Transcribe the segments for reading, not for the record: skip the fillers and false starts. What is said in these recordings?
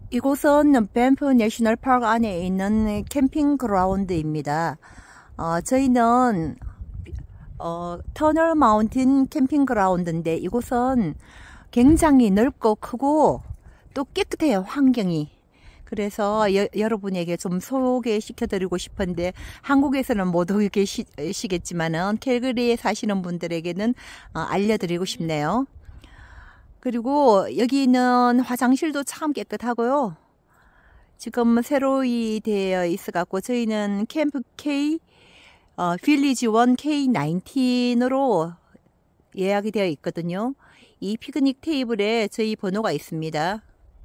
이곳은 밴프 내셔널파크 안에 있는 캠핑 그라운드입니다. 저희는 터널 마운틴 캠핑 그라운드인데 이곳은 굉장히 넓고 크고 또 깨끗해요, 환경이. 그래서 여러분에게 좀 소개시켜 드리고 싶은데, 한국에서는 못 오시겠지만은 캘거리에 사시는 분들에게는 알려드리고 싶네요. 그리고 여기 있는 화장실도 참 깨끗하고요. 지금 새로이 되어 있어 갖고 저희는 캠프 K 빌리지 1 K19으로 예약이 되어 있거든요. 이 피크닉 테이블에 저희 번호가 있습니다.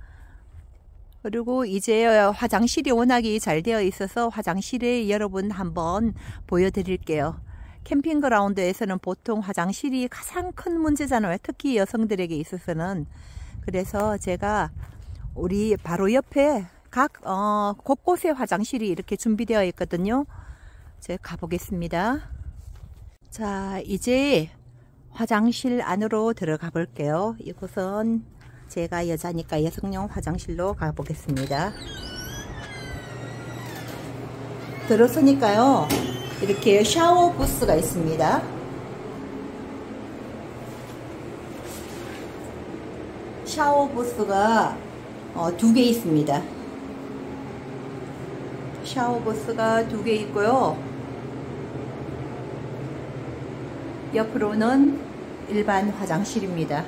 그리고 이제 화장실이 워낙에 잘 되어 있어서 화장실에 여러분 한번 보여드릴게요. 캠핑그라운드에서는 보통 화장실이 가장 큰 문제잖아요. 특히 여성들에게 있어서는. 그래서 제가 우리 바로 옆에 각 곳곳에 화장실이 이렇게 준비되어 있거든요. 제가 가보겠습니다. 자, 이제 화장실 안으로 들어가 볼게요. 이곳은 제가 여자니까 여성용 화장실로 가보겠습니다. 들어서니까요, 이렇게 샤워 부스가 있습니다. 샤워 부스가 2개 있습니다. 샤워 부스가 2개 있고요. 옆으로는 일반 화장실입니다.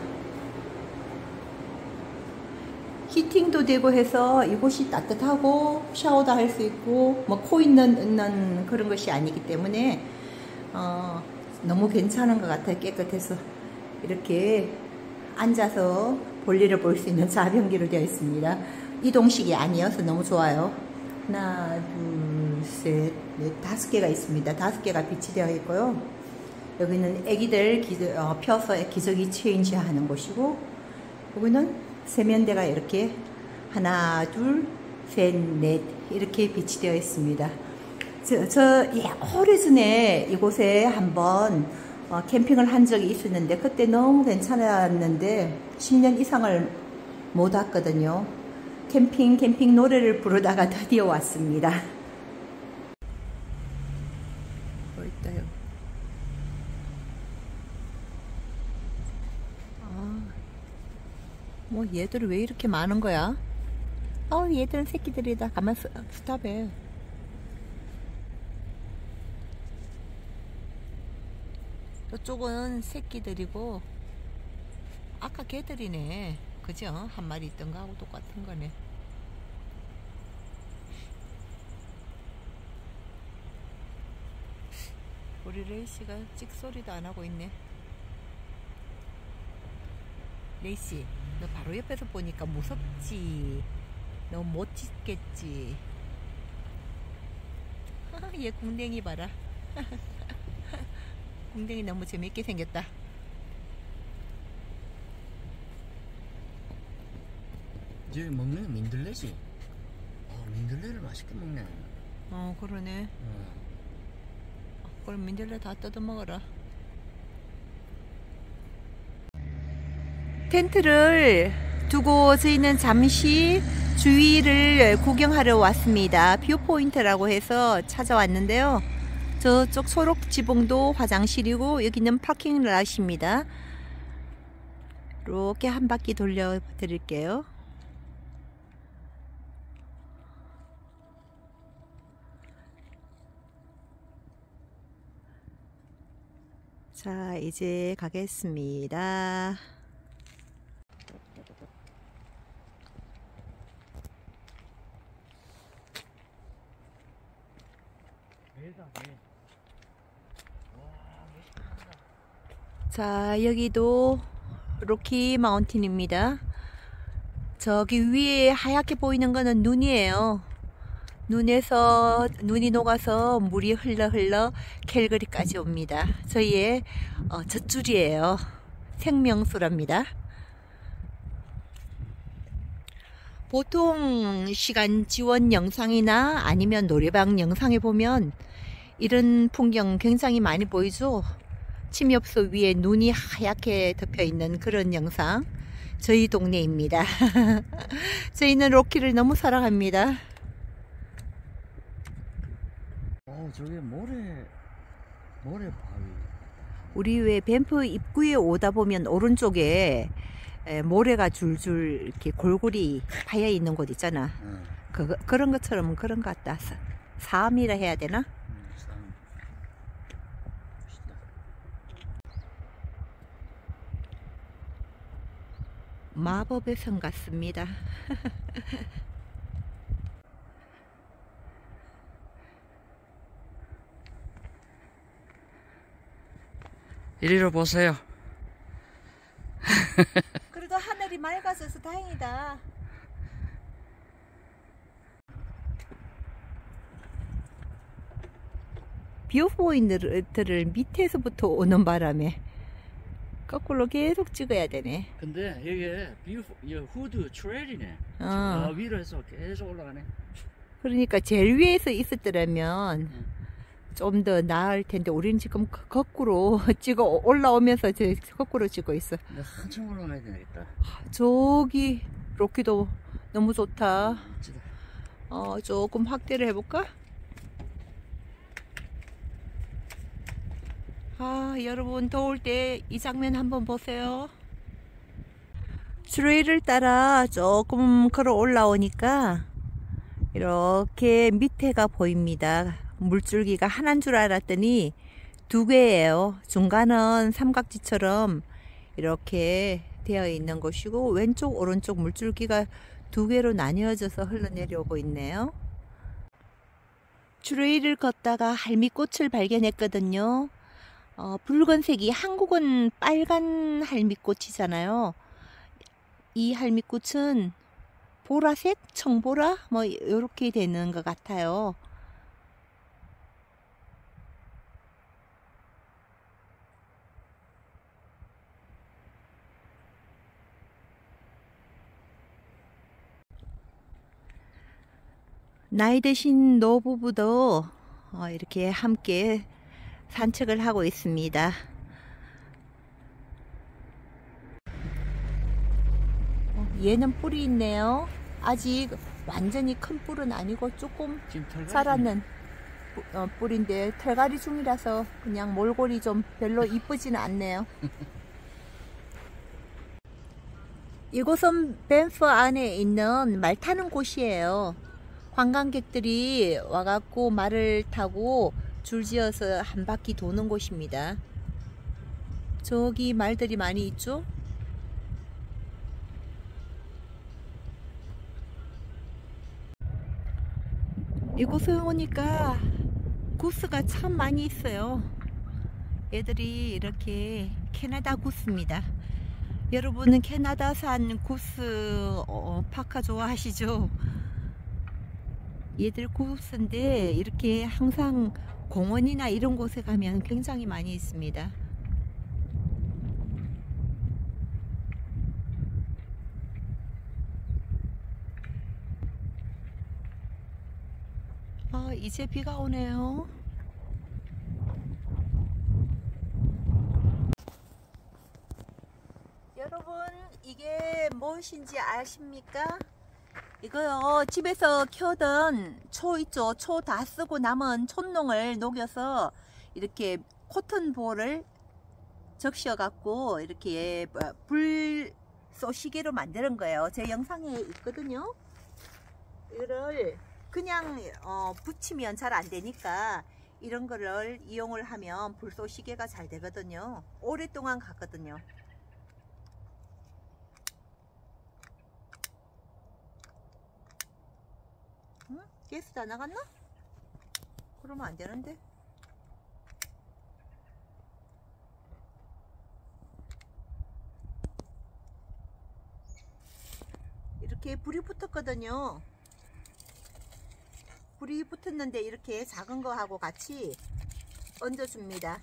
히팅도 되고 해서 이곳이 따뜻하고 샤워도 할 수 있고 뭐 코 있는 그런 것이 아니기 때문에 너무 괜찮은 것 같아요. 깨끗해서 이렇게 앉아서 볼일을 볼 수 있는 자변기로 되어 있습니다. 이동식이 아니어서 너무 좋아요. 하나, 둘, 셋, 넷, 5개가 있습니다. 5개가 비치되어 있고요. 여기는 애기들 펴서 기저귀 체인지 하는 곳이고, 여기는 세면대가 이렇게 하나, 둘, 셋, 넷 이렇게 비치되어 있습니다. 오래전에 이곳에 한번 캠핑을 한 적이 있었는데 그때 너무 괜찮았는데 10년 이상을 못 왔거든요. 캠핑 노래를 부르다가 드디어 왔습니다. 있다요. 뭐 얘들 왜 이렇게 많은 거야? 얘들은 새끼들이다. 가만 스탑해. 저쪽은 새끼들이고 아까 개들이네. 그죠? 한 마리 있던 거하고 똑같은 거네. 우리 레이씨가 찍소리도 안 하고 있네. 레이씨, 너 바로 옆에서 보니까 무섭지? 너 못 찍겠지? 얘 궁뎅이 봐라. 궁뎅이 너무 재밌게 생겼다. 이제 먹네, 민들레지. 민들레를 맛있게 먹네. 그러네. 그럼 민들레 다 뜯어 먹어라. 텐트를 두고 저희는 잠시 주위를 구경하러 왔습니다. 뷰포인트라고 해서 찾아왔는데요. 저쪽 초록 지붕도 화장실이고 여기는 파킹 랏입니다. 이렇게 한 바퀴 돌려 드릴게요. 자, 이제 가겠습니다. 자, 여기도 로키 마운틴입니다. 저기 위에 하얗게 보이는 거는 눈이에요. 눈이 녹아서 물이 흘러 캘거리까지 옵니다. 저희의 젖줄이에요. 생명수랍니다. 보통 시간 지원 영상이나 아니면 노래방 영상에 보면 이런 풍경 굉장히 많이 보이죠. 침엽수 위에 눈이 하얗게 덮여 있는 그런 영상. 저희 동네입니다. 저희는 로키를 너무 사랑합니다. 저게 모래 바위. 우리 왜 밴프 입구에 오다 보면 오른쪽에 모래가 줄줄 이렇게 골고리 파여 있는 곳 있잖아. 그런 것처럼 그런 것 같다. 사암이라 해야 되나? 마법의 성 같습니다. 이리로 보세요. 그래도 하늘이 맑아져서 다행이다. 뷰포인트를 밑에서부터 오는 바람에 거꾸로 계속 찍어야 되네. 근데 이게 후드 트레일이네. 위로 해서 계속 올라가네. 그러니까 제일 위에서 있었더라면 좀 더 나을 텐데 우리는 지금 거꾸로 찍어 올라오면서 거꾸로 찍고 있어. 한참 올라가야 되겠다. 저기 로키도 너무 좋다. 멋지다. 조금 확대를 해볼까? 여러분 더울 때 이 장면 한번 보세요. 트레일을 따라 조금 걸어 올라오니까 이렇게 밑에가 보입니다. 물줄기가 하나인 줄 알았더니 두 개예요. 중간은 삼각지처럼 이렇게 되어 있는 것이고 왼쪽 오른쪽 물줄기가 두 개로 나뉘어져서 흘러내려오고 있네요. 트레일을 걷다가 할미꽃을 발견했거든요. 붉은색이, 한국은 빨간 할미꽃이잖아요. 이 할미꽃은 보라색, 청보라 뭐 이렇게 되는 것 같아요. 나이 드신 노부부도 이렇게 함께 산책을 하고 있습니다. 얘는 뿔이 있네요. 아직 완전히 큰 뿔은 아니고 조금 자라는 뿔인데 털갈이 중이라서 그냥 몰골이 좀 별로 이쁘지는 않네요. 이곳은 밴프 안에 있는 말 타는 곳이에요. 관광객들이 와갖고 말을 타고 줄지어서 한 바퀴 도는 곳입니다. 저기 말들이 많이 있죠? 이곳에 오니까 구스가 참 많이 있어요. 얘들이 이렇게 캐나다 구스입니다. 여러분은 캐나다산 구스 파카 좋아하시죠? 얘들 구스인데 이렇게 항상 공원이나 이런 곳에 가면 굉장히 많이 있습니다. 이제 비가 오네요. 여러분 이게 무엇인지 아십니까? 이거요, 집에서 키우던 초 있죠? 초 다 쓰고 남은 촛농을 녹여서 이렇게 코튼볼을 적셔 갖고 이렇게 불 쏘시개로 만드는 거예요. 제 영상에 있거든요. 이거를 그냥 붙이면 잘 안 되니까 이런 거를 이용을 하면 불 쏘시개가 잘 되거든요. 오랫동안 갔거든요. 응? 가스 다 나갔나? 그러면 안 되는데. 이렇게 불이 붙었거든요. 불이 붙었는데 이렇게 작은 거하고 같이 얹어줍니다.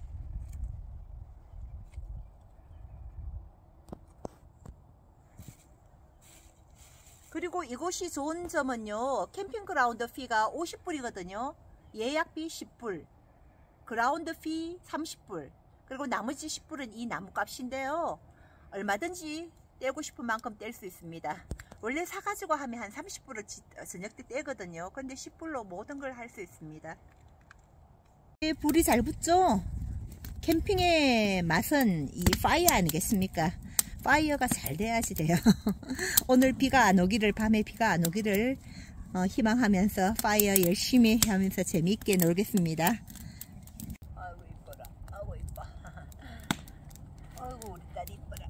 그리고 이곳이 좋은 점은요, 캠핑그라운드 피가 50불이거든요. 예약비 10불, 그라운드 피 30불, 그리고 나머지 10불은 이 나무 값인데요. 얼마든지 떼고 싶은 만큼 뗄 수 있습니다. 원래 사가지고 하면 한 30불을 저녁 때 떼거든요. 근데 10불로 모든 걸 할 수 있습니다. 불이 잘 붙죠? 캠핑의 맛은 이 파이어 아니겠습니까? 파이어가 잘 돼야지 돼요. 오늘 비가 안 오기를, 밤에 비가 안 오기를 희망하면서 파이어 열심히 하면서 재미있게 놀겠습니다. 아이고 이뻐라. 아이고 이뻐. 아이고 우리 딸이 이뻐라.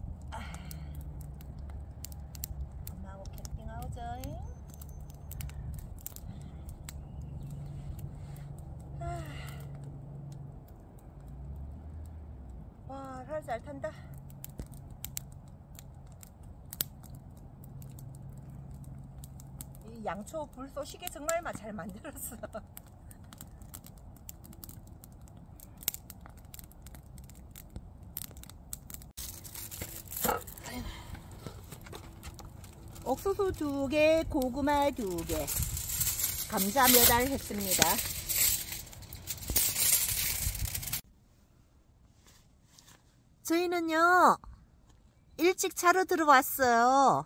엄마하고 캠핑하자. 와, 살 잘 탄다. 이 양초 불 쏘시개 정말 잘 만들었어. 옥수수 2개, 고구마 2개, 감자 몇 알 했습니다. 저희는요 일찍 자러 들어왔어요.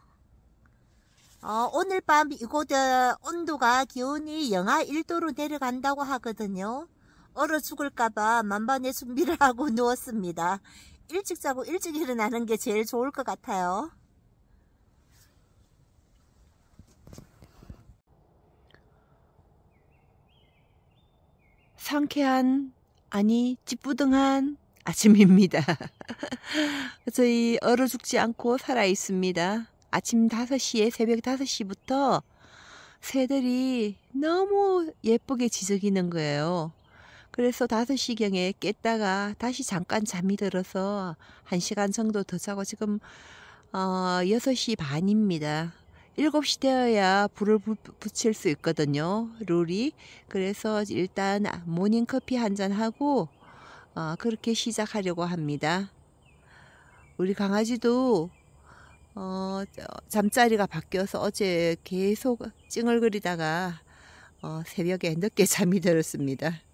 오늘 밤 이곳 온도가 기온이 영하 1도로 내려간다고 하거든요. 얼어 죽을까봐 만반의 준비를 하고 누웠습니다. 일찍 자고 일찍 일어나는 게 제일 좋을 것 같아요. 상쾌한, 아니 찌뿌둥한 아침입니다. 저희 얼어 죽지 않고 살아 있습니다. 아침 5시에 새벽 5시부터 새들이 너무 예쁘게 지저귀는 거예요. 그래서 5시경에 깼다가 다시 잠깐 잠이 들어서 1시간 정도 더 자고 지금 6시 반입니다. 7시 되어야 불을 붙일 수 있거든요. 룰이. 그래서 일단 모닝커피 한잔 하고 그렇게 시작하려고 합니다. 우리 강아지도 잠자리가 바뀌어서 어제 계속 찡얼거리다가 새벽에 늦게 잠이 들었습니다.